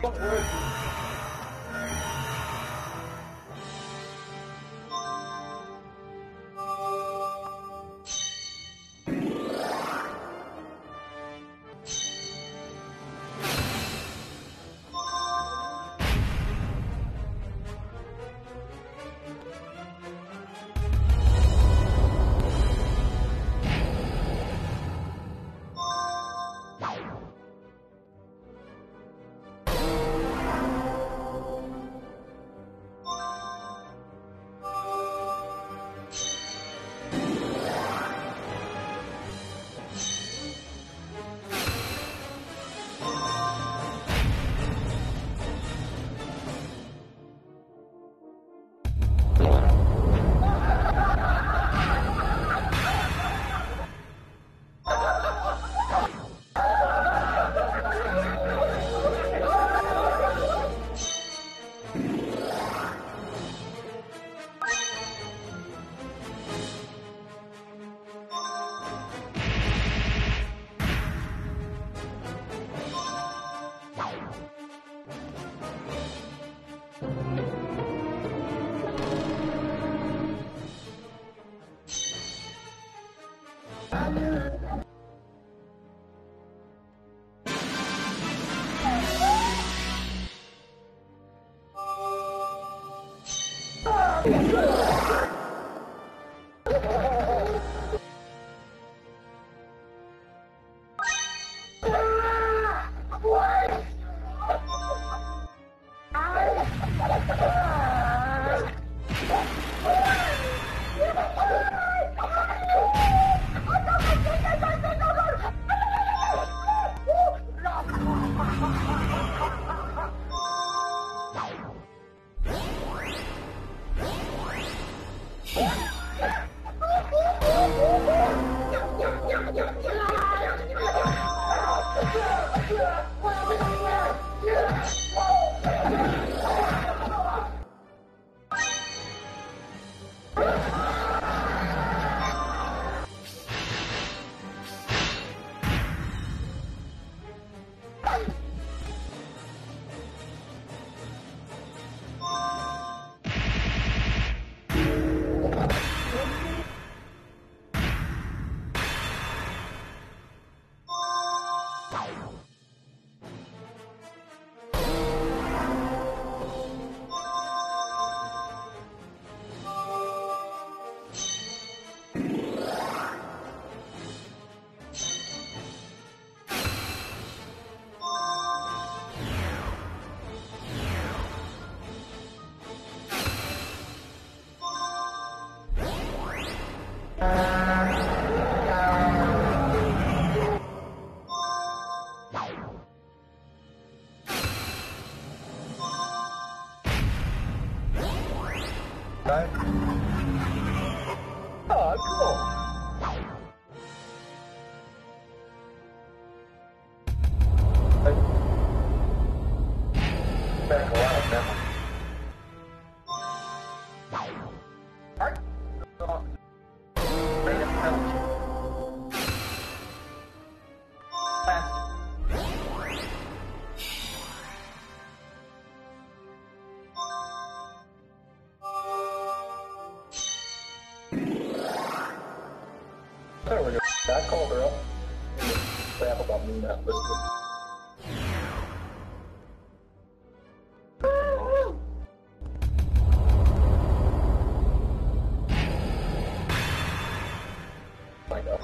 Don't worry. Right? Oh, cool. Back a while now. I called her up. Crap about me not listening. I know.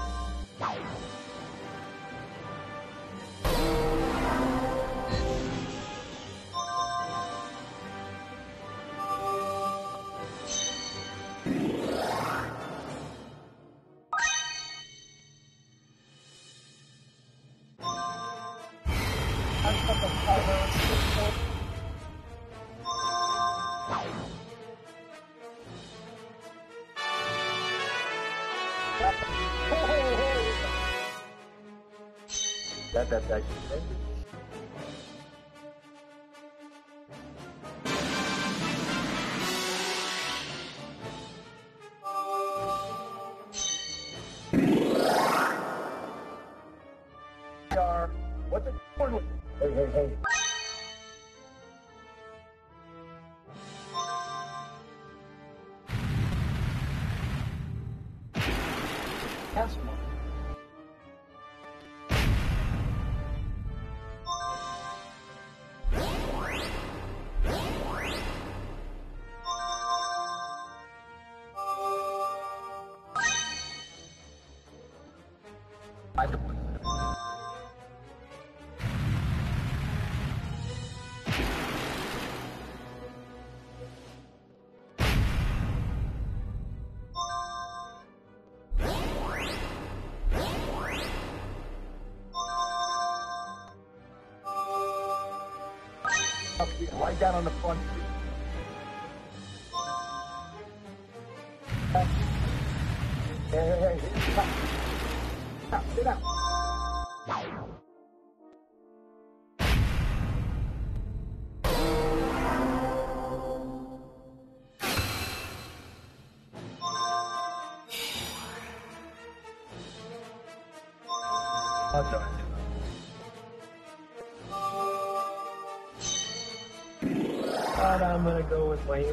That's actually crazy. What's it going with? Hey. cast one. Right down on the front seat. Hey, sit down. I'm done. I'm gonna go with Wayne.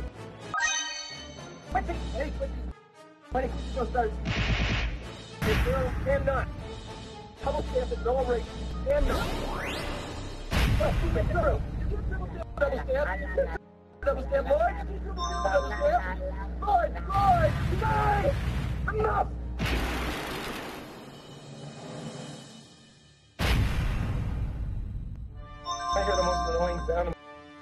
Hey, Wait, go start. Hey, girl, stand up. Double stamp it, no race. Stand up. Double stamp. Double stamp, Lloyd. Double stamp. Lloyd, nice. Enough. I hear the most annoying sound.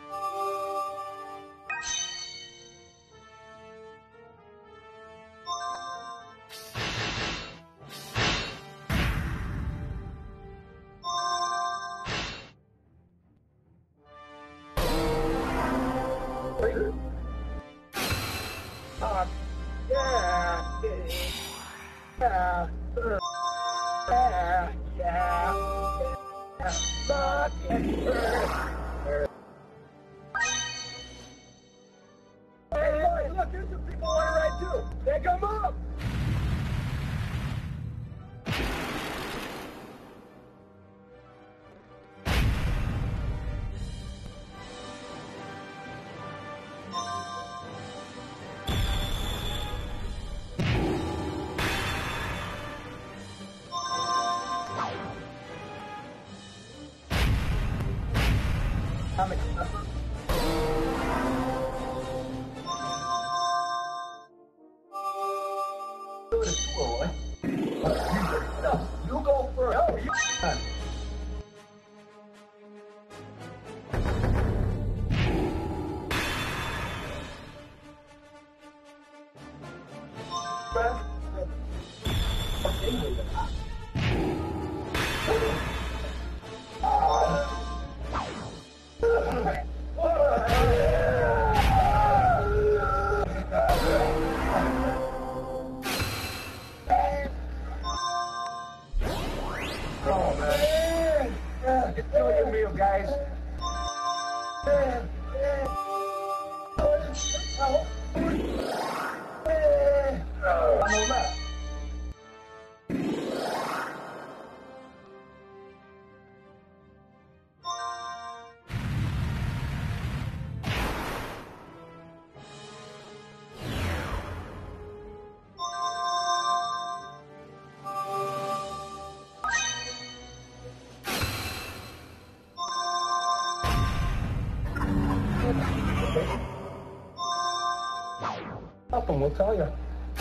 Hey, look, here's some people on the right too. They come up. You go first. No, you. Oh, man. It's doing your meal, guys. Nothing, we'll tell you.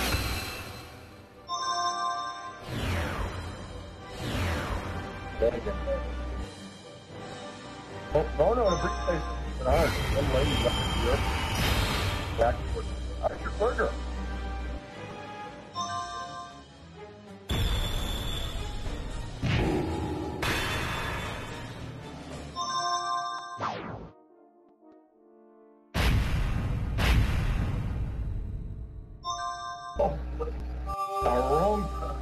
Oh no, the briefcase is on. Some lady up here. Back for your burger. Oh, the wrong time.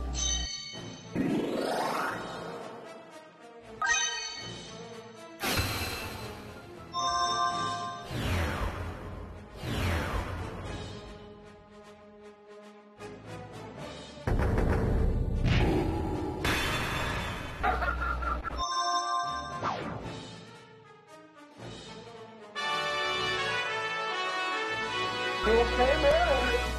You okay, man?